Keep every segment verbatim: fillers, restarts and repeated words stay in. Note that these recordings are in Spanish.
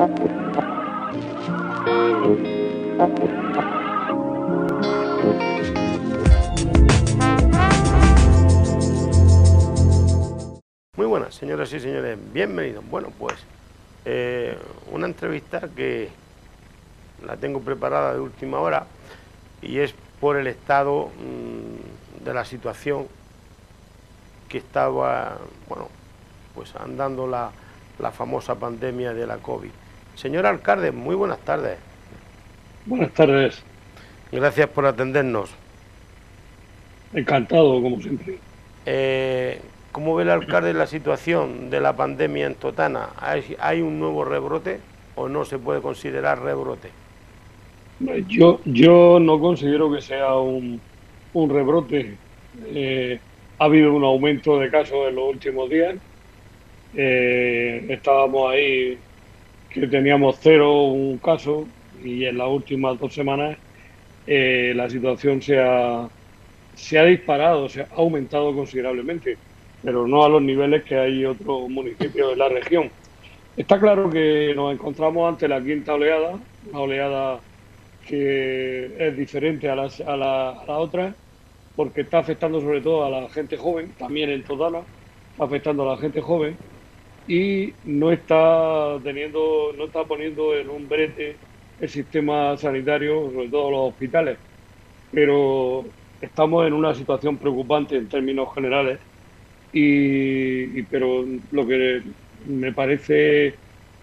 Muy buenas, señoras y señores, bienvenidos. Bueno, pues eh, una entrevista que la tengo preparada de última hora y es por el estado mmm, de la situación que estaba, bueno, pues andando la, la famosa pandemia de la COVID. Señor alcalde, muy buenas tardes. Buenas tardes. Gracias por atendernos. Encantado, como siempre. Eh, ¿Cómo ve el alcalde la situación de la pandemia en Totana? ¿Hay, ¿Hay un nuevo rebrote o no se puede considerar rebrote? Yo, yo no considero que sea un, un rebrote. Eh, ha habido un aumento de casos en los últimos días. Eh, estábamos ahí que teníamos cero, un caso, y en las últimas dos semanas eh, la situación se ha, se ha disparado, se ha aumentado considerablemente, pero no a los niveles que hay otros municipios de la región. Está claro que nos encontramos ante la quinta oleada, una oleada que es diferente a las a la, a la otra, porque está afectando sobre todo a la gente joven, también en Totana, está afectando a la gente joven y no está teniendo, no está poniendo en un brete el sistema sanitario, sobre todo los hospitales. Pero estamos en una situación preocupante en términos generales y, y pero lo que me parece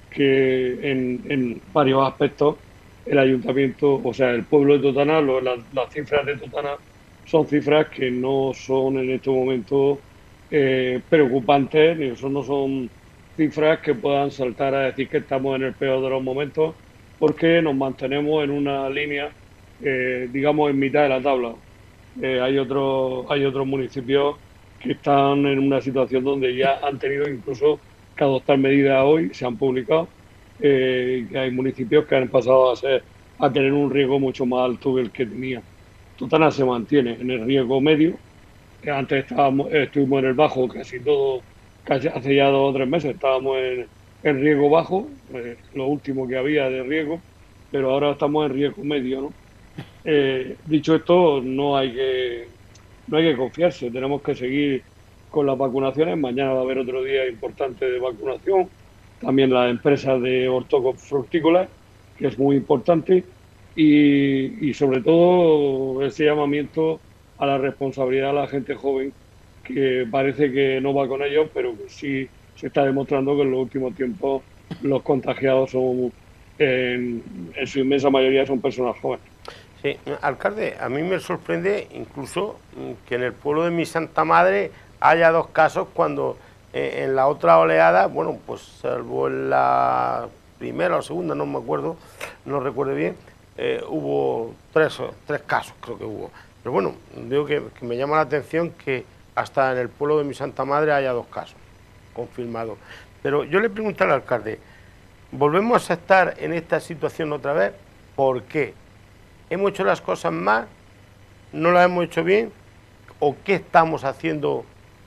que en, en varios aspectos el ayuntamiento, o sea, el pueblo de Totana, lo, las, las cifras de Totana son cifras que no son en este momento eh, preocupantes, ni eso no son cifras que puedan saltar a decir que estamos en el peor de los momentos, porque nos mantenemos en una línea, eh, digamos, en mitad de la tabla. Eh, hay otros hay otros municipios que están en una situación donde ya han tenido incluso que adoptar medidas hoy, se han publicado, eh, que hay municipios que han pasado a ser a tener un riesgo mucho más alto que el que tenía. Totana se mantiene en el riesgo medio, que antes estábamos, estuvimos en el bajo casi todo, casi hace ya dos o tres meses estábamos en, en riesgo bajo, eh, lo último que había de riesgo, pero ahora estamos en riesgo medio, ¿no? Eh, dicho esto, no hay que no hay que confiarse, tenemos que seguir con las vacunaciones. Mañana va a haber otro día importante de vacunación, también las empresas de hortofrutícolas, que es muy importante, y, y sobre todo ese llamamiento a la responsabilidad de la gente joven, que parece que no va con ellos, pero que sí se está demostrando que en los últimos tiempos los contagiados son, en, en su inmensa mayoría, son personas jóvenes. Sí, alcalde, a mí me sorprende incluso que en el pueblo de mi Santa Madre haya dos casos cuando eh, en la otra oleada, bueno, pues salvo en la primera o segunda, no me acuerdo, no recuerdo bien, eh, hubo tres, tres casos, creo que hubo. Pero bueno, digo que, que me llama la atención que hasta en el pueblo de mi Santa Madre haya dos casos confirmados. Pero yo le pregunto al alcalde, ¿volvemos a estar en esta situación otra vez? ¿Por qué? ¿Hemos hecho las cosas mal? ¿No las hemos hecho bien? ¿O qué estamos haciendo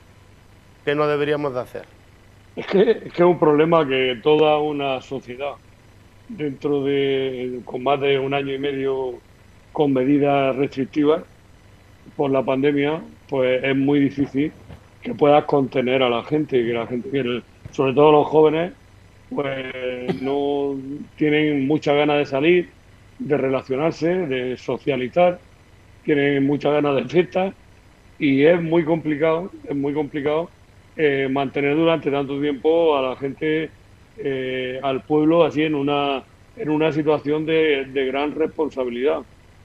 que no deberíamos de hacer? Es que, es que es un problema que toda una sociedad, dentro de, con más de un año y medio con medidas restrictivas por la pandemia, pues es muy difícil que puedas contener a la gente, que la gente, que sobre todo los jóvenes, pues no tienen muchas ganas de salir, de relacionarse, de socializar, tienen muchas ganas de fiestas y es muy complicado, es muy complicado eh, mantener durante tanto tiempo a la gente, eh, al pueblo, así en una, en una situación de, de gran responsabilidad.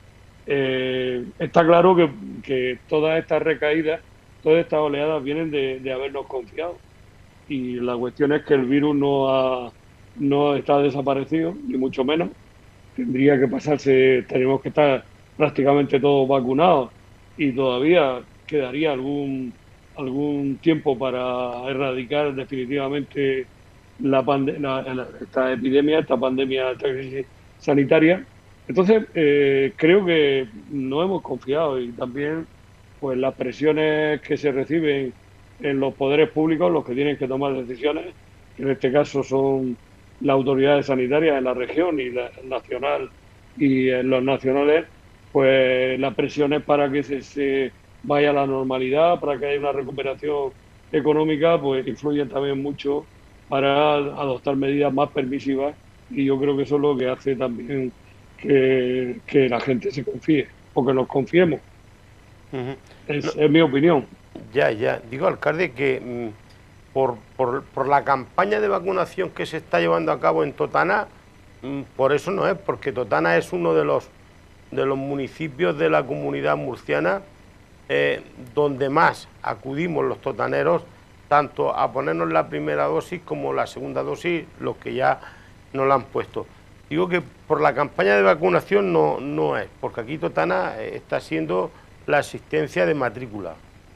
Eh, está claro que, que todas estas recaídas, todas estas oleadas vienen de, de habernos confiado. Y la cuestión es que el virus no, ha, no está desaparecido, ni mucho menos. Tendría que pasarse, tenemos que estar prácticamente todos vacunados y todavía quedaría algún, algún tiempo para erradicar definitivamente la, pande la, la esta epidemia, esta pandemia, esta crisis sanitaria. Entonces, eh, creo que no hemos confiado y también pues las presiones que se reciben en los poderes públicos, los que tienen que tomar decisiones, que en este caso son las autoridades sanitarias en la región y la nacional y en los nacionales, pues las presiones para que se, se vaya a la normalidad, para que haya una recuperación económica, pues influyen también mucho para adoptar medidas más permisivas y yo creo que eso es lo que hace también que, que la gente se confíe o que nos confiemos. Ujú. No, Es, es mi opinión. ya, ya. Digo, alcalde, que mm, por, por, por la campaña de vacunación que se está llevando a cabo en Totana, mm, por eso no es, porque Totana es uno de los, de los municipios de la comunidad murciana eh, donde más acudimos los totaneros, tanto a ponernos la primera dosis como la segunda dosis, los que ya nos la han puesto. Digo que por la campaña de vacunación no, no es, porque aquí Totana eh, está siendo la asistencia de matrícula.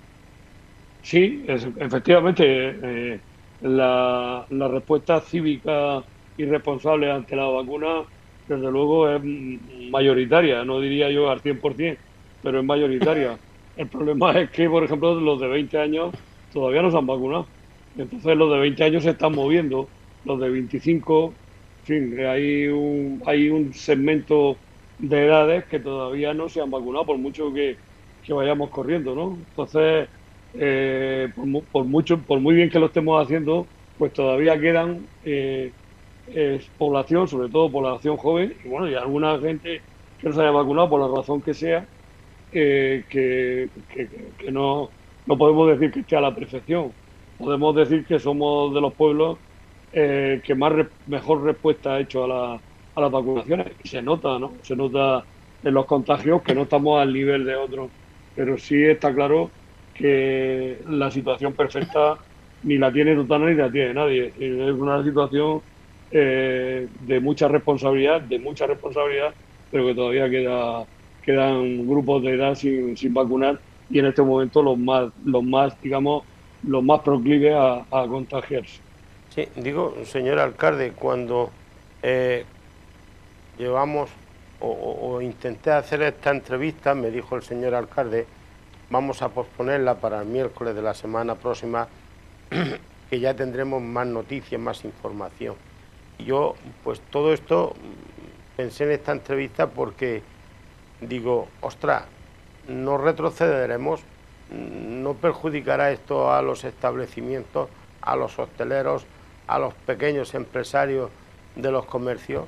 Sí, es, efectivamente, eh, la, la respuesta cívica y responsable ante la vacuna, desde luego, es mm, mayoritaria, no diría yo al cien por ciento, pero es mayoritaria. El problema es que, por ejemplo, los de veinte años todavía no se han vacunado. Entonces, los de veinte años se están moviendo, los de veinticinco, en fin, hay un, hay un segmento de edades que todavía no se han vacunado, por mucho que, que vayamos corriendo, ¿no? Entonces, eh, por, mu- por mucho, por muy bien que lo estemos haciendo, pues todavía quedan eh, eh, población, sobre todo población joven, y bueno, y alguna gente que no se haya vacunado por la razón que sea, eh, que, que- que no, no podemos decir que esté a la perfección. Podemos decir que somos de los pueblos eh, que más re- mejor respuesta ha hecho a, la, a las vacunaciones. Y se nota, ¿no? Se nota en los contagios que no estamos al nivel de otros. Pero sí está claro que la situación perfecta ni la tiene Tutana ni la tiene nadie. Es decir, es una situación eh, de mucha responsabilidad, de mucha responsabilidad, pero que todavía queda quedan grupos de edad sin, sin vacunar y en este momento los más, los más digamos, los más proclives a, a contagiarse. Sí, digo, señor alcalde, cuando eh, llevamos o, o- o intenté hacer esta entrevista, me dijo el señor alcalde, vamos a posponerla para el miércoles de la semana próxima, que ya tendremos más noticias, más información. Y yo, pues todo esto, mm, pensé en esta entrevista porque digo, ostras, no retrocederemos, mm, no perjudicará esto a los establecimientos, a los hosteleros, a los pequeños empresarios de los comercios.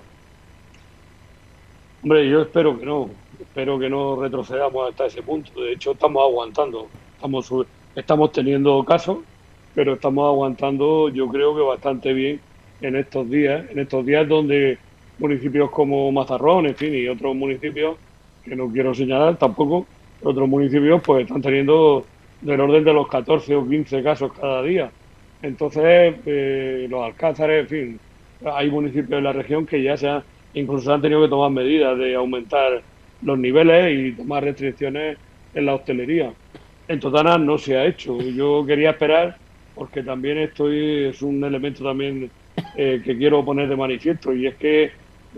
Hombre, yo espero que no, espero que no retrocedamos hasta ese punto. De hecho, estamos aguantando, estamos, su- estamos teniendo casos, pero estamos aguantando, yo creo que bastante bien en estos días, en estos días donde municipios como Mazarrón, en fin, y otros municipios, que no quiero señalar tampoco, otros municipios pues están teniendo del orden de los catorce o quince casos cada día. Entonces, eh, los Alcázares, en fin, hay municipios de la región que ya se han incluso se han tenido que tomar medidas de aumentar los niveles y tomar restricciones en la hostelería. En Totana no se ha hecho. Yo quería esperar porque también estoy, es un elemento también eh, que quiero poner de manifiesto y es que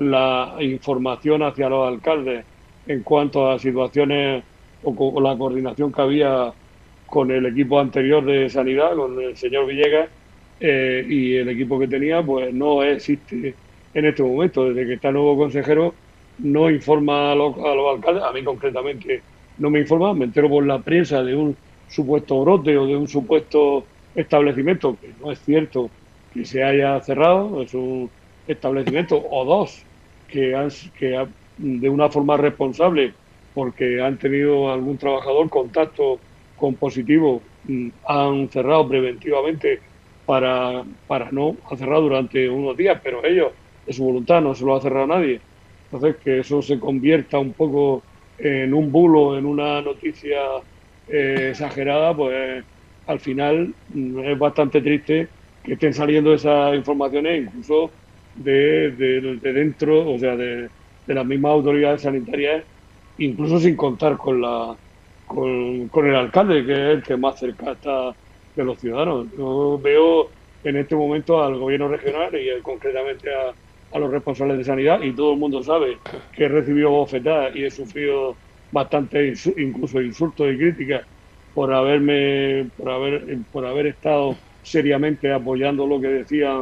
la información hacia los alcaldes en cuanto a situaciones o, co- o la coordinación que había con el equipo anterior de sanidad, con el señor Villegas, eh, y el equipo que tenía, pues no existe en este momento. Desde que está el nuevo consejero, no informa a los, a los alcaldes, a mí concretamente no me informa, me entero por la prensa de un supuesto brote o de un supuesto establecimiento, que no es cierto que se haya cerrado, es un establecimiento o dos que, han, que ha- de una forma responsable, porque han tenido algún trabajador contacto con positivo, mm, han cerrado preventivamente para, para no, han cerrado durante unos días, pero ellos, de su voluntad, no se lo ha cerrado nadie. Entonces, que eso se convierta un poco en un bulo, en una noticia eh, exagerada, pues al final mm, es bastante triste que estén saliendo esas informaciones, incluso de, de, de dentro, o sea, de, de las mismas autoridades sanitarias, incluso sin contar con la con, con el alcalde, que es el que más cerca está de los ciudadanos. Yo veo en este momento al gobierno regional y eh, concretamente a, a los responsables de sanidad, y todo el mundo sabe que he recibido bofetadas y he sufrido bastante incluso insultos y críticas por haberme por haber por haber estado seriamente apoyando lo que decían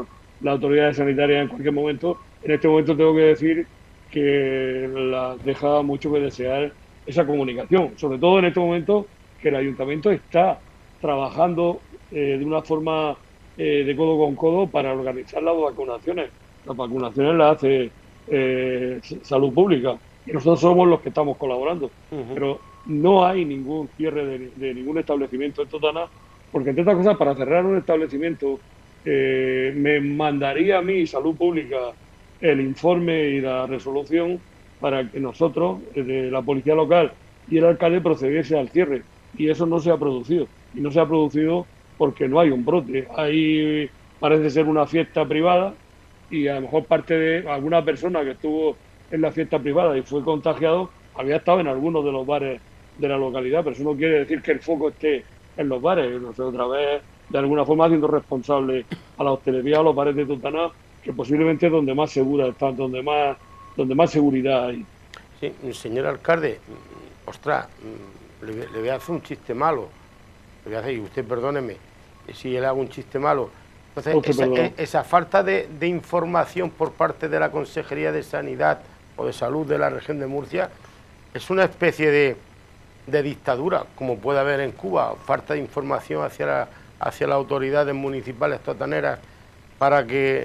las autoridades sanitarias en cualquier momento. En este momento tengo que decir que la deja mucho que desear esa comunicación, sobre todo en este momento que el ayuntamiento está trabajando eh, de una forma eh, de codo con codo para organizar las vacunaciones. Las vacunaciones las hace eh, Salud Pública y nosotros somos los que estamos colaborando. Ujú. Pero no hay ningún cierre de, de ningún establecimiento en Totana, porque entre otras cosas, para cerrar un establecimiento eh, me mandaría a mí Salud Pública el informe y la resolución para que nosotros, de la policía local y el alcalde, procediese al cierre. Y eso no se ha producido. Y no se ha producido porque no hay un brote. Hay, parece ser una fiesta privada y a lo mejor parte de alguna persona que estuvo en la fiesta privada y fue contagiado había estado en algunos de los bares de la localidad, pero eso no quiere decir que el foco esté en los bares. No sé, otra vez, de alguna forma, haciendo responsable a la hostelería, a los bares de Totana, que posiblemente es donde más segura están, donde más, donde más seguridad hay. Sí, señor alcalde, ostras, le, le voy a hacer un chiste malo, le voy a hacer, y usted perdóneme si le hago un chiste malo. Entonces, esa, esa falta de, de información por parte de la Consejería de Sanidad o de Salud de la región de Murcia es una especie de, de dictadura, como puede haber en Cuba, falta de información hacia, la, hacia las autoridades municipales totaneras para que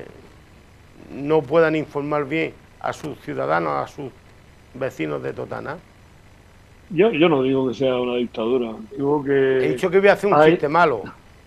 no puedan informar bien a sus ciudadanos, a sus vecinos de Totana. Yo, yo no digo que sea una dictadura, digo que... He dicho que voy a hacer un hay... chiste malo.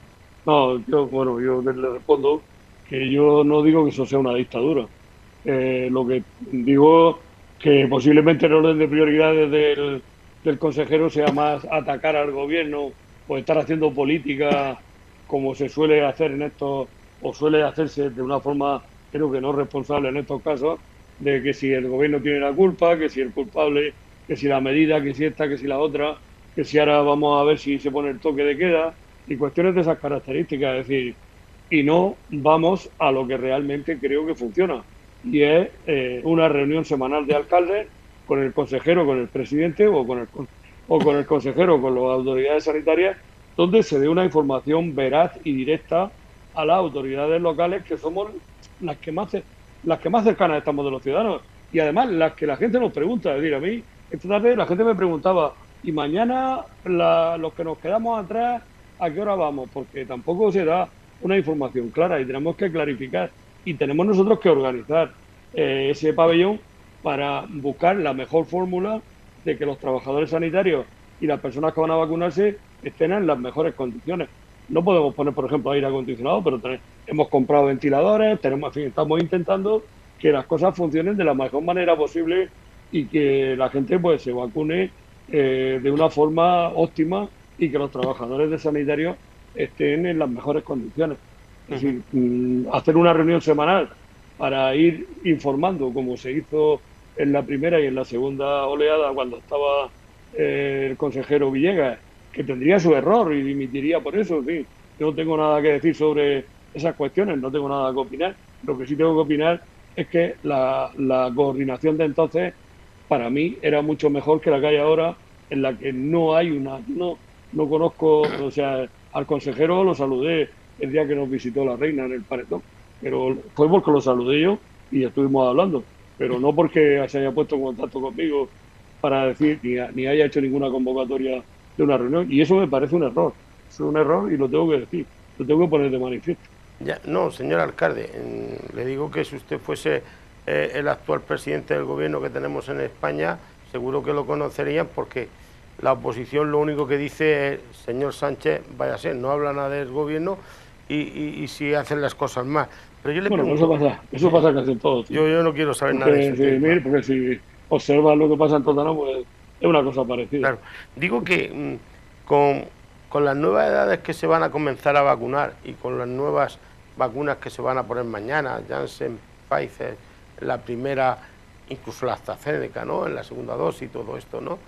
No, yo, bueno, yo le respondo que yo no digo que eso sea una dictadura. Eh, lo que digo que posiblemente el orden de prioridades del, del consejero sea más atacar al gobierno o estar haciendo política como se suele hacer en estos, o suele hacerse de una forma, creo que no responsable en estos casos, de que si el gobierno tiene la culpa, que si el culpable, que si la medida, que si esta, que si la otra, que si ahora vamos a ver si se pone el toque de queda y cuestiones de esas características. Es decir, y no vamos a lo que realmente creo que funciona, y es eh, una reunión semanal de alcaldes con el consejero, con el presidente o con el, o con el consejero, con las autoridades sanitarias, donde se dé una información veraz y directa a las autoridades locales, que somos las que más las que más cercanas estamos de los ciudadanos, y además las que la gente nos pregunta. Es decir, a mí esta tarde la gente me preguntaba, y mañana la, los que nos quedamos atrás, ¿a qué hora vamos? Porque tampoco se da una información clara y tenemos que clarificar y tenemos nosotros que organizar eh, ese pabellón para buscar la mejor fórmula de que los trabajadores sanitarios y las personas que van a vacunarse estén en las mejores condiciones. No podemos poner, por ejemplo, aire acondicionado, pero tenemos, hemos comprado ventiladores, tenemos, en fin, estamos intentando que las cosas funcionen de la mejor manera posible y que la gente pues se vacune eh, de una forma óptima y que los trabajadores de sanitarios estén en las mejores condiciones. Es decir, hacer una reunión semanal para ir informando, como se hizo en la primera y en la segunda oleada cuando estaba eh, el consejero Villegas, que tendría su error y dimitiría por eso. En fin, yo no tengo nada que decir sobre esas cuestiones, no tengo nada que opinar. Lo que sí tengo que opinar es que la, la coordinación de entonces, para mí, era mucho mejor que la que hay ahora, en la que no hay una... No, no conozco, o sea, al consejero lo saludé el día que nos visitó la reina en el Paredón, pero fue porque lo saludé yo y estuvimos hablando, pero no porque se haya puesto en contacto conmigo para decir ni, ni haya hecho ninguna convocatoria de una reunión, y eso me parece un error, es un error y lo tengo que decir, lo tengo que poner de manifiesto. Ya, no, señor alcalde, le digo que si usted fuese eh, el actual presidente del gobierno que tenemos en España, seguro que lo conocerían, porque la oposición lo único que dice es, señor Sánchez, váyase, no habla nada del gobierno y, y, y si hacen las cosas mal. Pero yo le bueno, pregunto, eso pasa, eso pasa casi en todo. Yo, yo no quiero saber porque, nada de eso. Si, mire, porque si observas lo que pasa en Totana, pues es una cosa parecida. Claro, digo que mmm, con, con las nuevas edades que se van a comenzar a vacunar y con las nuevas vacunas que se van a poner mañana, Janssen, Pfizer, la primera, incluso la AstraZeneca, ¿no?, en la segunda dosis y todo esto, ¿no?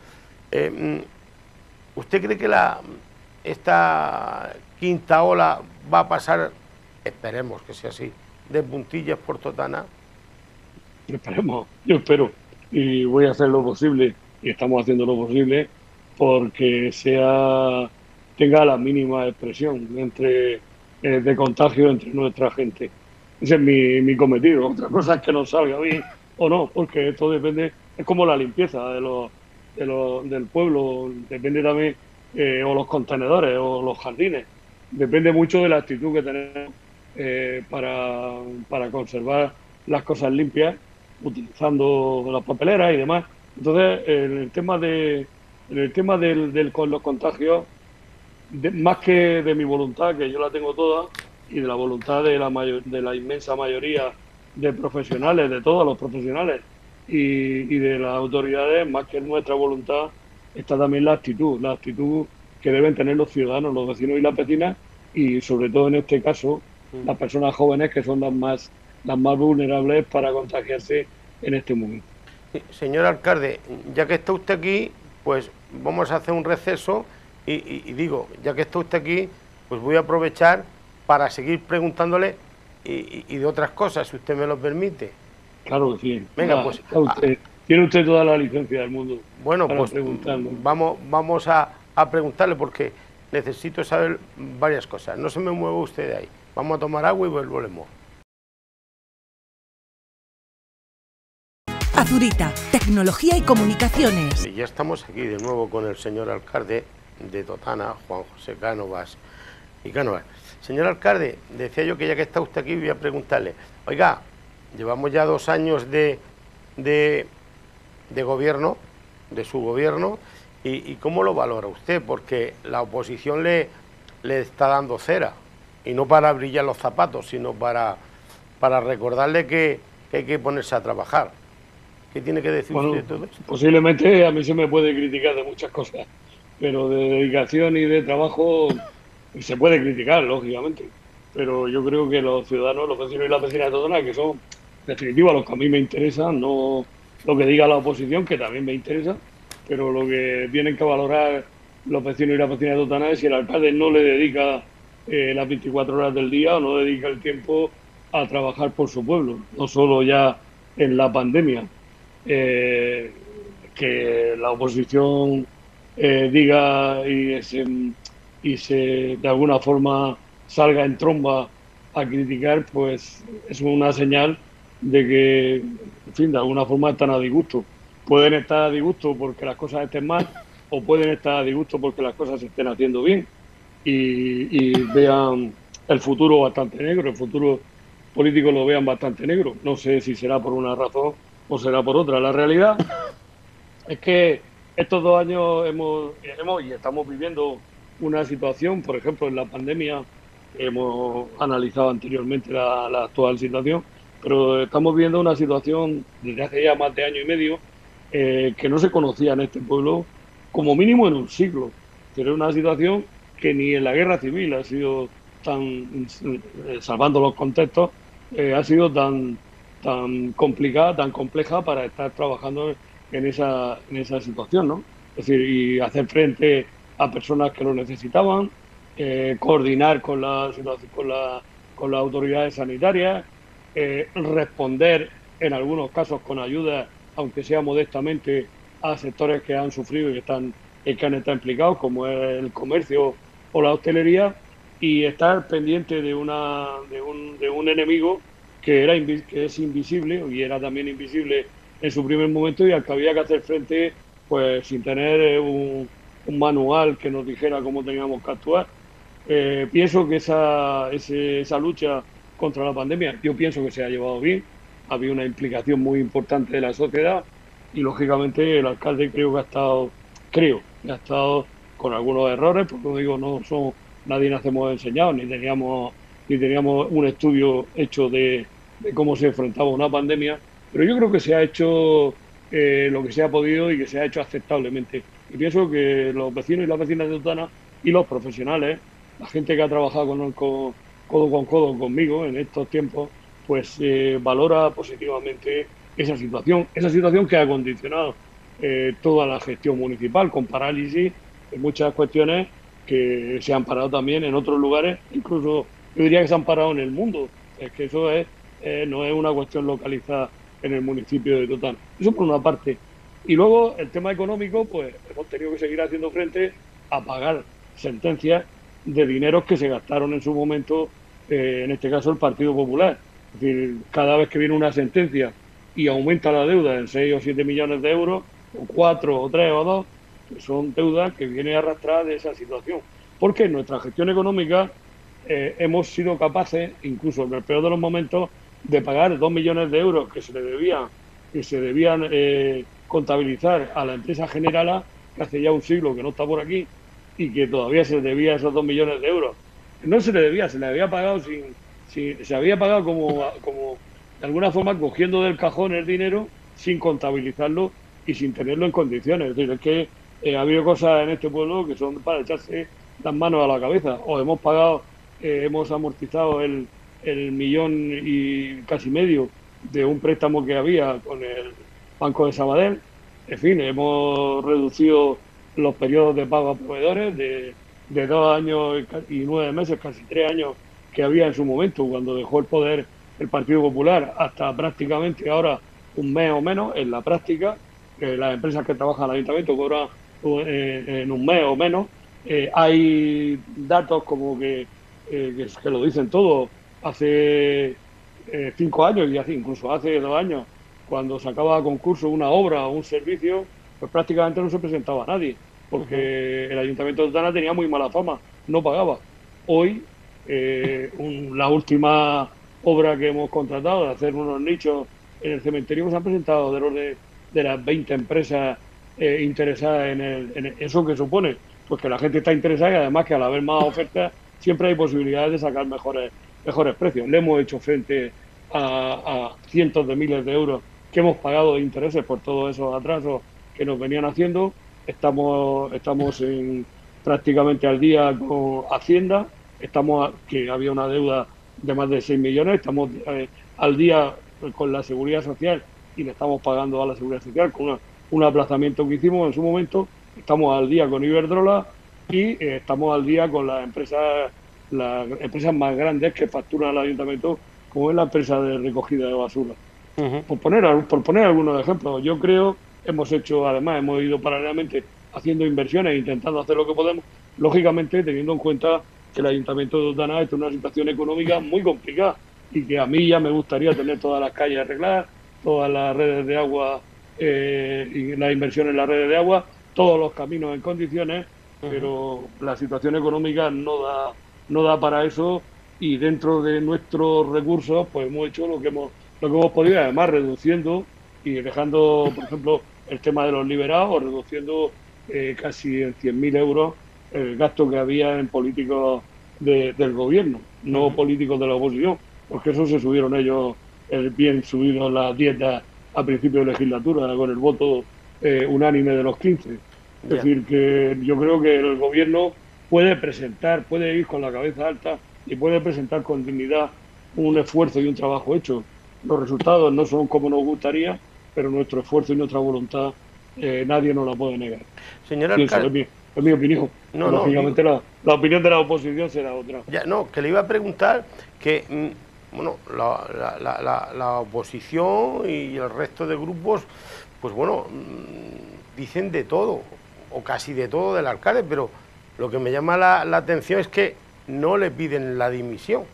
Eh, ¿Usted cree que la, esta quinta ola va a pasar, esperemos que sea así, de puntillas por Totana? Esperemos, yo espero, y voy a hacer lo posible, y estamos haciendo lo posible, porque sea tenga la mínima expresión entre eh, de contagio entre nuestra gente. ese es mi, mi cometido. Otra cosa es que nos salga bien o no, porque esto depende, es como la limpieza de los, de los, del pueblo, depende también, eh, o los contenedores o los jardines, depende mucho de la actitud que tenemos eh, para, para conservar las cosas limpias, utilizando las papeleras y demás. Entonces, en el tema de, en el tema del, del con los contagios, de- más que de mi voluntad, que yo la tengo toda, y de la voluntad de la mayor, de la inmensa mayoría de profesionales, de todos los profesionales y, y de las autoridades, más que nuestra voluntad, está también la actitud, la actitud que deben tener los ciudadanos, los vecinos y las vecinas, y sobre todo en este caso, las personas jóvenes que son las más, las más vulnerables para contagiarse en este momento. Señor alcalde, ya que está usted aquí, pues vamos a hacer un receso y, y, y digo, ya que está usted aquí, pues voy a aprovechar para seguir preguntándole y, y, y de otras cosas, si usted me lo permite. Claro que sí. Venga, Ah, pues, está a, usted, tiene usted toda la licencia del mundo bueno, para pues preguntarlo. vamos, vamos a, a preguntarle porque necesito saber varias cosas. No se me mueva usted de ahí. Vamos a tomar agua y volvemos. Azurita, tecnología y comunicaciones. Y ya estamos aquí de nuevo con el señor alcalde de Totana, Juan José Cánovas y Cánovas. Señor alcalde, decía yo que ya que está usted aquí voy a preguntarle, oiga, llevamos ya dos años de, de, de gobierno, de su gobierno, y, y ¿cómo lo valora usted? Porque la oposición le, le está dando cera, y no para brillar los zapatos, sino para, para recordarle que, que hay que ponerse a trabajar. ¿Qué tiene que decir Bueno, usted de todo esto? posiblemente a mí se me puede criticar de muchas cosas, pero de dedicación y de trabajo se puede criticar, lógicamente. Pero yo creo que los ciudadanos, los vecinos y las vecinas de Totona, que son, en definitiva, los que a mí me interesan, no lo que diga la oposición, que también me interesa, pero lo que tienen que valorar los vecinos y las vecinas de Totana es si el alcalde no le dedica eh, las veinticuatro horas del día o no dedica el tiempo a trabajar por su pueblo, no solo ya en la pandemia. Eh, que la oposición eh, diga y se, y se de alguna forma salga en tromba a criticar, pues es una señal de que, en fin, de alguna forma están a disgusto. Pueden estar a disgusto porque las cosas estén mal o pueden estar a disgusto porque las cosas se estén haciendo bien y, y vean el futuro bastante negro, el futuro político lo vean bastante negro. No sé si será por una razón o será por otra. La realidad es que estos dos años hemos, hemos y estamos viviendo una situación, por ejemplo, en la pandemia, hemos analizado anteriormente la, la actual situación, pero estamos viendo una situación desde hace ya más de año y medio eh, que no se conocía en este pueblo, como mínimo en un siglo. Pero es una situación que ni en la guerra civil ha sido tan, eh, salvando los contextos, eh, ha sido tan, tan complicada, tan compleja para estar trabajando en esa, en esa situación, ¿no? Es decir, y hacer frente a personas que lo necesitaban, eh, coordinar con la, con la, con las autoridades sanitarias, eh, responder en algunos casos con ayuda, aunque sea modestamente, a sectores que han sufrido y que están, y que han estado implicados, como es el comercio o la hostelería, y estar pendiente de, una, de, un, de un enemigo que, era, que es invisible y era también invisible en su primer momento y al que había que hacer frente pues sin tener un, un manual que nos dijera cómo teníamos que actuar. Eh, pienso que esa, ese, esa lucha contra la pandemia, yo pienso que se ha llevado bien, ha habido una implicación muy importante de la sociedad y lógicamente el alcalde creo que ha estado, creo que ha estado con algunos errores, porque como digo, no son, nadie nos hemos enseñado, ni teníamos, ni teníamos un estudio hecho de, de cómo se enfrentaba una pandemia, pero yo creo que se ha hecho eh, lo que se ha podido y que se ha hecho aceptablemente. Y pienso que los vecinos y las vecinas de Totana y los profesionales, la gente que ha trabajado con, con, codo con codo conmigo en estos tiempos, pues eh, valora positivamente esa situación, esa situación que ha condicionado eh, toda la gestión municipal, con parálisis en muchas cuestiones que se han parado también en otros lugares, incluso yo diría que se han parado en el mundo. Es que eso es, eh, no es una cuestión localizada en el municipio de Totana. Eso por una parte. Y luego el tema económico, pues hemos tenido que seguir haciendo frente a pagar sentencias de dineros que se gastaron en su momento, eh, en este caso el Partido Popular. Es decir, cada vez que viene una sentencia y aumenta la deuda en seis o siete millones de euros, o cuatro o tres o dos, pues son deudas que vienen arrastradas de esa situación. Porque en nuestra gestión económica eh, hemos sido capaces, incluso en el peor de los momentos, de pagar dos millones de euros que se le debían, que se debían eh, contabilizar a la empresa Generala, que hace ya un siglo que no está por aquí, y que todavía se le debía esos dos millones de euros. No se le debía, se le había pagado sin, sin se había pagado como, como de alguna forma cogiendo del cajón el dinero sin contabilizarlo y sin tenerlo en condiciones. Es decir, es que eh, ha habido cosas en este pueblo que son para echarse las manos a la cabeza. O hemos pagado, eh, hemos amortizado el, el millón y casi medio de un préstamo que había con el Banco de Sabadell. En fin, hemos reducido los periodos de pago a proveedores de, de dos años y nueve meses, casi tres años que había en su momento, cuando dejó el poder el Partido Popular, hasta prácticamente ahora un mes o menos. En la práctica, eh, las empresas que trabajan en el ayuntamiento cobran eh, en un mes o menos. Eh, hay datos como que, eh, que, que lo dicen todo. Hace eh, cinco años y hace, incluso hace dos años, cuando sacaba a concurso una obra o un servicio, pues prácticamente no se presentaba a nadie, porque uh-huh. el Ayuntamiento de Totana tenía muy mala fama, no pagaba. Hoy, eh, un, la última obra que hemos contratado, de hacer unos nichos en el cementerio, pues han presentado alrededor de, de las veinte empresas eh, interesadas en, el, en eso que supone, pues que la gente está interesada y además que al haber más ofertas siempre hay posibilidades de sacar mejores, mejores precios. Le hemos hecho frente a, a cientos de miles de euros que hemos pagado de intereses por todos esos atrasos que nos venían haciendo. Estamos estamos en, prácticamente al día con Hacienda, estamos a, que había una deuda de más de seis millones, estamos eh, al día con la Seguridad Social y le estamos pagando a la Seguridad Social con una, un aplazamiento que hicimos en su momento. Estamos al día con Iberdrola y eh, estamos al día con las empresas las empresas más grandes que facturan al ayuntamiento, como es la empresa de recogida de basura. Uh-huh. Por poner, por poner algunos ejemplos, yo creo, hemos hecho, además, hemos ido paralelamente haciendo inversiones, intentando hacer lo que podemos, lógicamente teniendo en cuenta que el Ayuntamiento de Totana está en una situación económica muy complicada y que a mí ya me gustaría tener todas las calles arregladas, todas las redes de agua eh, y las inversiones en las redes de agua, todos los caminos en condiciones, uh-huh. pero la situación económica no da, no da para eso y dentro de nuestros recursos pues hemos hecho lo que hemos lo que hemos podido, además reduciendo y dejando, por ejemplo, el tema de los liberados, reduciendo eh, casi en cien mil euros el gasto que había en políticos de, del gobierno, no uh-huh. políticos de la oposición, porque eso se subieron ellos el bien subido las dietas a principio de legislatura con el voto eh, unánime de los quince. Es yeah. decir, que yo creo que el gobierno puede presentar, puede ir con la cabeza alta y puede presentar con dignidad un esfuerzo y un trabajo hecho. Los resultados no son como nos gustaría, pero nuestro esfuerzo y nuestra voluntad eh, nadie nos la puede negar. Señor alcalde, es, mi, es mi opinión. No, Lógicamente no, la, la opinión de la oposición será otra. Ya, no, que le iba a preguntar que mm, bueno, la, la, la, la oposición y el resto de grupos, pues bueno, mmm, dicen de todo, o casi de todo del alcalde, pero lo que me llama la, la atención es que no le piden la dimisión.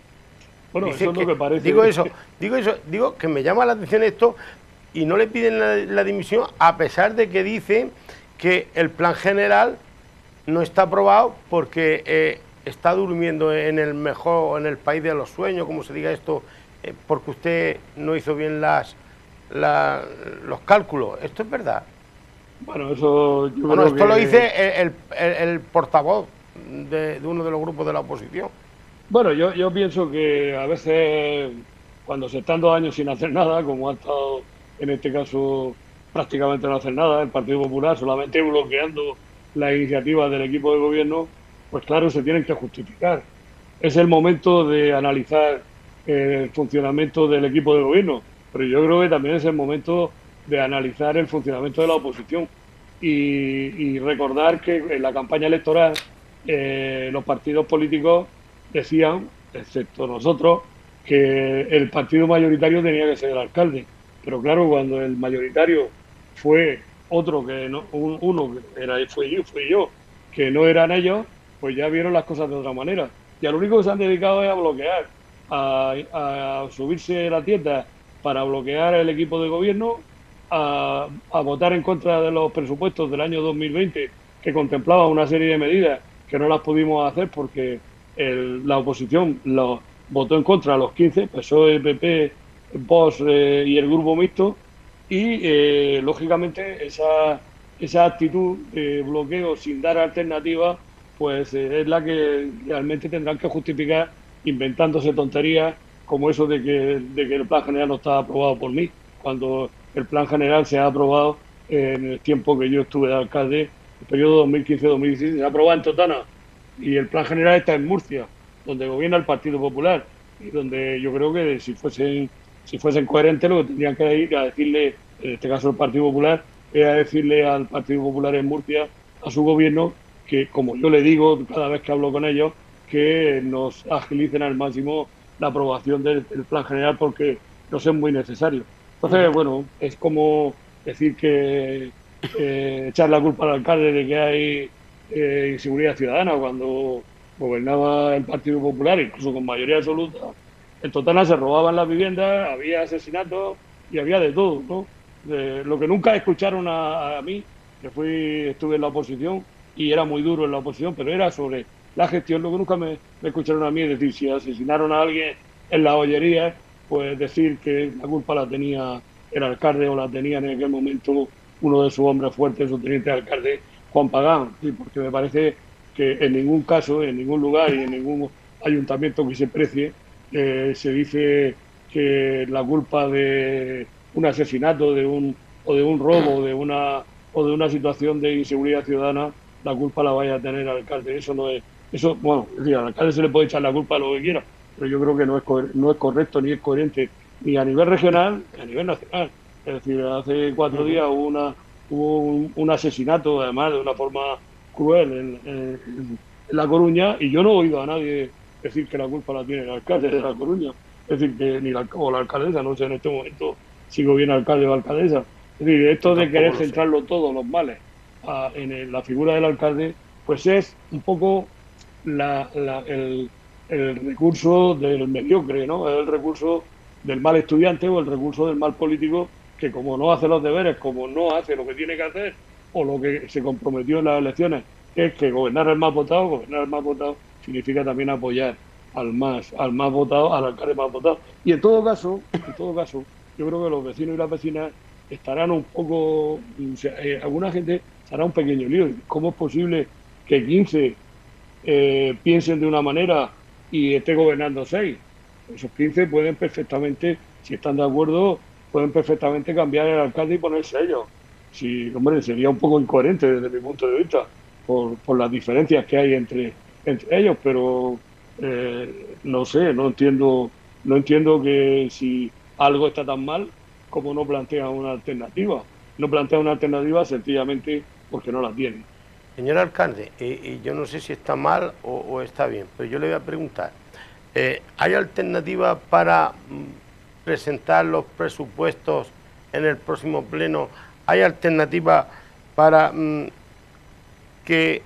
Bueno, Dice eso es lo que, que parece. Digo eso, digo eso, digo que me llama la atención esto y no le piden la, la dimisión a pesar de que dicen que el plan general no está aprobado porque eh, está durmiendo en el mejor, en el país de los sueños, como se diga esto, eh, porque usted no hizo bien las, la, los cálculos. ¿Esto es verdad? Bueno, eso yo bueno, creo esto que... lo dice el, el, el portavoz de, de uno de los grupos de la oposición. Bueno, yo, yo pienso que a veces cuando se están dos años sin hacer nada, como ha estado en este caso prácticamente no hacer nada, el Partido Popular solamente bloqueando las iniciativas del equipo de gobierno, pues claro, se tienen que justificar. Es el momento de analizar el funcionamiento del equipo de gobierno, pero yo creo que también es el momento de analizar el funcionamiento de la oposición y, y recordar que en la campaña electoral eh, los partidos políticos decían, excepto nosotros, que el partido mayoritario tenía que ser el alcalde. Pero claro, cuando el mayoritario fue otro que no, un, uno que era fue yo, fui yo, que no eran ellos, pues ya vieron las cosas de otra manera. Y a lo único que se han dedicado es a bloquear. a, a subirse la tienda para bloquear el equipo de gobierno, a, a votar en contra de los presupuestos del año dos mil veinte, que contemplaban una serie de medidas que no las pudimos hacer porque el, la oposición lo, votó en contra a los quince, P S O E, P P, Vox eh, y el Grupo Mixto, y eh, lógicamente esa, esa actitud de bloqueo sin dar alternativa, pues eh, es la que realmente tendrán que justificar inventándose tonterías como eso de que, de que el plan general no estaba aprobado por mí, cuando el plan general se ha aprobado en el tiempo que yo estuve de alcalde, el periodo dos mil quince dos mil dieciséis, se ha aprobado en Totana, y el plan general está en Murcia, donde gobierna el Partido Popular, y donde yo creo que si fuesen si fuesen coherentes lo que tendrían que ir a decirle, en este caso el Partido Popular, es a decirle al Partido Popular en Murcia, a su gobierno, que como yo le digo cada vez que hablo con ellos, que nos agilicen al máximo la aprobación del, del plan general porque nos es muy necesario. Entonces, bueno, es como decir que eh, echar la culpa al alcalde de que hay eh, inseguridad ciudadana cuando gobernaba el Partido Popular, incluso con mayoría absoluta. En Totana se robaban las viviendas, había asesinatos y había de todo, ¿no? De, lo que nunca escucharon a, a mí, que fui estuve en la oposición y era muy duro en la oposición, pero era sobre la gestión. Lo que nunca me, me escucharon a mí es decir, si asesinaron a alguien en la ollería, pues decir que la culpa la tenía el alcalde o la tenía en aquel momento uno de sus hombres fuertes, su teniente alcalde, Juan Pagán, ¿sí? Porque me parece que en ningún caso, en ningún lugar y en ningún ayuntamiento que se precie, eh, se dice que la culpa de un asesinato, de un o de un robo, de una o de una situación de inseguridad ciudadana, la culpa la vaya a tener el alcalde. Eso no es, eso, bueno, es decir, al alcalde se le puede echar la culpa a lo que quiera, pero yo creo que no es no es correcto ni es coherente ni a nivel regional ni a nivel nacional. Es decir, hace cuatro días hubo una hubo un, un asesinato, además de una forma cruel en, en, en La Coruña, y yo no he oído a nadie decir que la culpa la tiene el alcalde de La Coruña. Es decir, que ni la, o la alcaldesa, no sé en este momento si gobierna alcalde o alcaldesa. Es decir, esto de querer centrarlo todo, los males, a, en el, la figura del alcalde, pues es un poco la, la, el, el recurso del mediocre, ¿no? Es el recurso del mal estudiante o el recurso del mal político que, como no hace los deberes, como no hace lo que tiene que hacer o lo que se comprometió en las elecciones, que es que gobernar el más votado, gobernar el más votado significa también apoyar al más al más votado, al alcalde más votado. Y en todo caso, en todo caso, yo creo que los vecinos y las vecinas estarán un poco, o sea, eh, alguna gente hará un pequeño lío. ¿Cómo es posible que quince eh, piensen de una manera y esté gobernando seis? Esos quince pueden perfectamente, si están de acuerdo, pueden perfectamente cambiar el alcalde y ponerse ellos. Sí, hombre, sería un poco incoherente desde mi punto de vista por, por las diferencias que hay entre, entre ellos, pero eh, no sé, no entiendo, no entiendo que si algo está tan mal, como no plantea una alternativa. No plantea una alternativa sencillamente porque no la tiene. Señor alcalde, y, y yo no sé si está mal o, o está bien, pero yo le voy a preguntar, eh, ¿hay alternativa para mm, presentar los presupuestos en el próximo pleno? ¿Hay alternativa para mm, que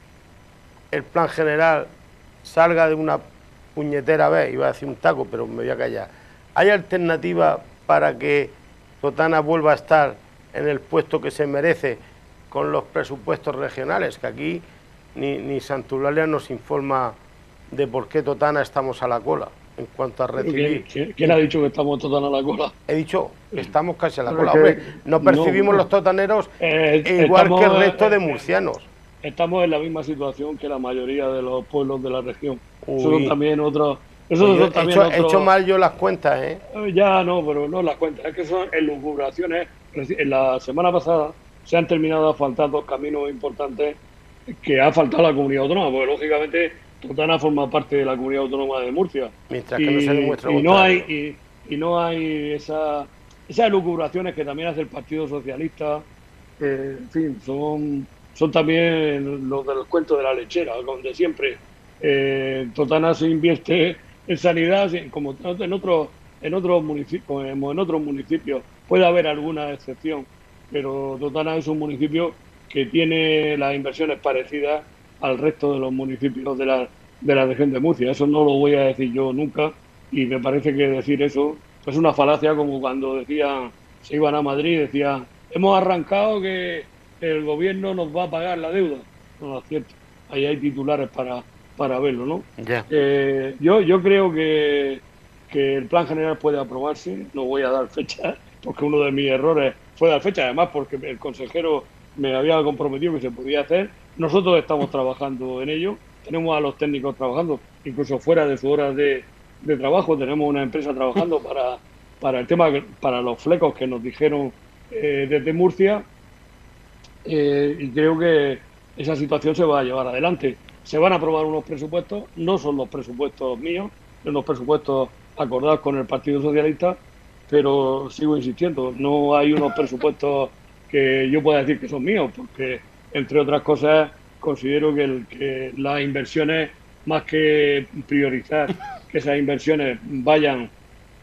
el plan general salga de una puñetera vez? Iba a decir un taco, pero me voy a callar. ¿Hay alternativa para que Totana vuelva a estar en el puesto que se merece con los presupuestos regionales? Que aquí ni, ni Santulalia nos informa de por qué Totana estamos a la cola en cuanto a recibir. ¿Quién, quién ha dicho que estamos Totana a la cola? He dicho que estamos casi a la cola. Hombre, no percibimos no, los totaneros eh, igual que el resto eh, de murcianos. Estamos en la misma situación que la mayoría de los pueblos de la región. Uy. Eso son también otros... Eso Pues son también he, hecho, otros... he hecho mal yo las cuentas, ¿eh? Ya no, pero no las cuentas. Es que son elucubraciones. En la semana pasada se han terminado de asfaltar dos caminos importantes que ha faltado la comunidad autónoma, porque lógicamente Totana forma parte de la comunidad autónoma de Murcia. Mientras y, que no se demuestre y no hay y, y no hay esa, esas elucubraciones que también hace el Partido Socialista. Eh, en fin, son, son también los del cuento de la lechera, donde siempre eh, Totana se invierte en sanidad, como en otros en otros municipios, como en otros municipios. Puede haber alguna excepción, pero Totana es un municipio que tiene las inversiones parecidas al resto de los municipios de la, de la región de Murcia. Eso no lo voy a decir yo nunca, y me parece que decir eso es una falacia, como cuando decían, se iban a Madrid, decían, hemos arrancado que el gobierno nos va a pagar la deuda. No, no es cierto. Ahí hay titulares para, para verlo, ¿no? Yeah. Eh, yo, yo creo que, que el plan general puede aprobarse, no voy a dar fecha, porque uno de mis errores fue dar fecha, además porque el consejero me había comprometido que se podía hacer. Nosotros estamos trabajando en ello, tenemos a los técnicos trabajando, incluso fuera de sus horas de, de trabajo, tenemos una empresa trabajando para, para el tema, para los flecos que nos dijeron eh, desde Murcia, eh, y creo que esa situación se va a llevar adelante. Se van a aprobar unos presupuestos, no son los presupuestos míos, son los presupuestos acordados con el Partido Socialista, pero sigo insistiendo, no hay unos presupuestos que yo pueda decir que son míos, porque, entre otras cosas, considero que, el, que las inversiones, más que priorizar que esas inversiones vayan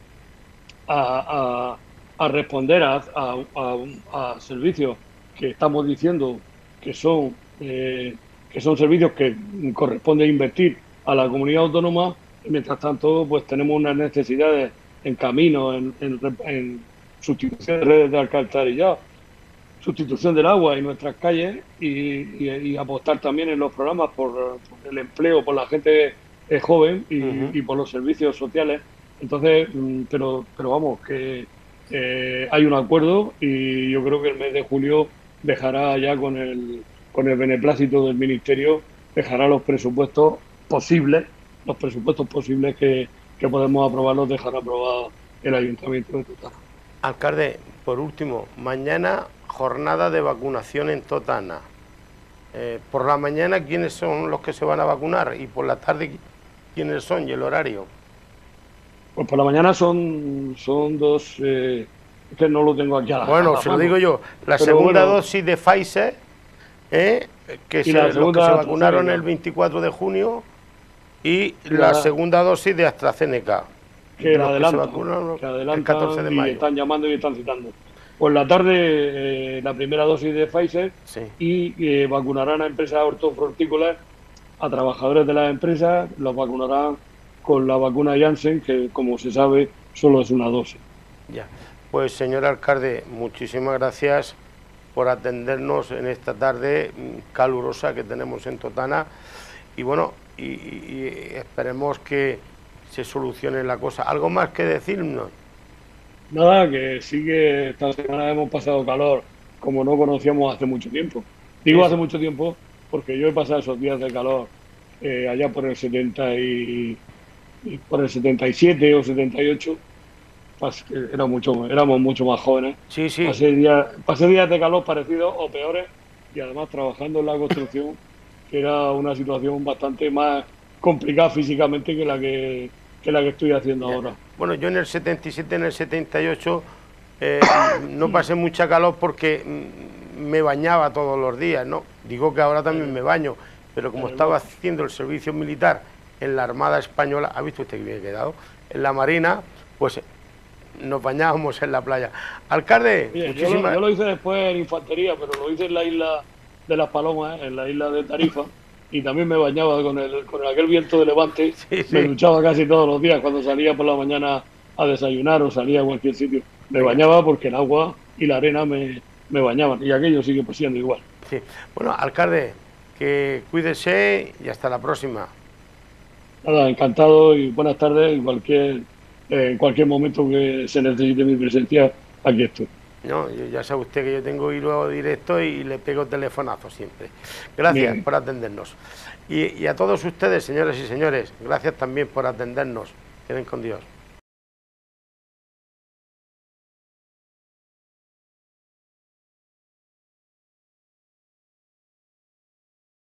a, a, a responder a, a, a, a servicios que estamos diciendo que son, eh, que son servicios que corresponde invertir a la comunidad autónoma, y mientras tanto pues tenemos unas necesidades en caminos, en, en, en sustitución de redes de alcantarillado, sustitución del agua en nuestras calles, y, y, y apostar también en los programas por, por el empleo, por la gente eh, joven y, uh-huh. y por los servicios sociales. Entonces, pero, pero vamos, que eh, hay un acuerdo, y yo creo que el mes de julio dejará ya con el, con el beneplácito del Ministerio, dejará los presupuestos posibles, los presupuestos posibles que, que podemos aprobar, los dejará aprobar el Ayuntamiento de Totana. Alcalde, por último, mañana jornada de vacunación en Totana. Eh, por la mañana, ¿quiénes son los que se van a vacunar? Y por la tarde, ¿quiénes son y el horario? Pues por la mañana son, son dos, eh, que no lo tengo aquí a la Bueno, a la se lo digo yo, la Pero segunda bueno, dosis de Pfizer, eh, que se, los que se vacunaron el veinticuatro de junio, y la, la segunda dosis de AstraZeneca, que la adelantan, que adelantan el catorce de mayo. Y están llamando y están citando. Por la tarde, eh, la primera dosis de Pfizer, sí. y eh, vacunarán a empresas hortofrutícolas, a trabajadores de las empresas, los vacunarán con la vacuna Janssen, que como se sabe solo es una dosis. Ya, pues señor alcalde, muchísimas gracias por atendernos en esta tarde calurosa que tenemos en Totana, y bueno, y, y esperemos que se solucione la cosa. ¿Algo más que decirnos? Nada, que sí que esta semana hemos pasado calor como no conocíamos hace mucho tiempo. Digo hace mucho tiempo porque yo he pasado esos días de calor eh, allá por el setenta y, y por el setenta y siete o setenta y ocho. Pas, era mucho, éramos mucho más jóvenes. Sí, sí. Pasé días, pasé días de calor parecidos o peores, y además trabajando en la construcción, que era una situación bastante más complicada físicamente que la que, que la que estoy haciendo ahora. Bueno, yo en el setenta y siete, en el setenta y ocho eh, no pasé mucha calor porque me bañaba todos los días, ¿no? Digo que ahora también me baño, pero como estaba haciendo el servicio militar en la Armada Española, ¿ha visto usted que bien he quedado? En la Marina, pues nos bañábamos en la playa. Alcalde, Bien, muchísimas... yo, lo, yo lo hice después en infantería, pero lo hice en la isla de Las Palomas, en la isla de Tarifa, y también me bañaba con el con aquel viento de levante. Sí, sí. Me duchaba casi todos los días cuando salía por la mañana a desayunar o salía a cualquier sitio. Me bañaba porque el agua y la arena me, me bañaban, y aquello sigue siendo igual. Sí. Bueno, alcalde, que cuídese y hasta la próxima. Nada, encantado y buenas tardes. En cualquier, eh, en cualquier momento que se necesite mi presencia, aquí estoy. No, ya sabe usted que yo tengo hilo directo y le pego telefonazo siempre. Gracias Bien. por atendernos. Y, y a todos ustedes, señoras y señores, gracias también por atendernos. Queden con Dios.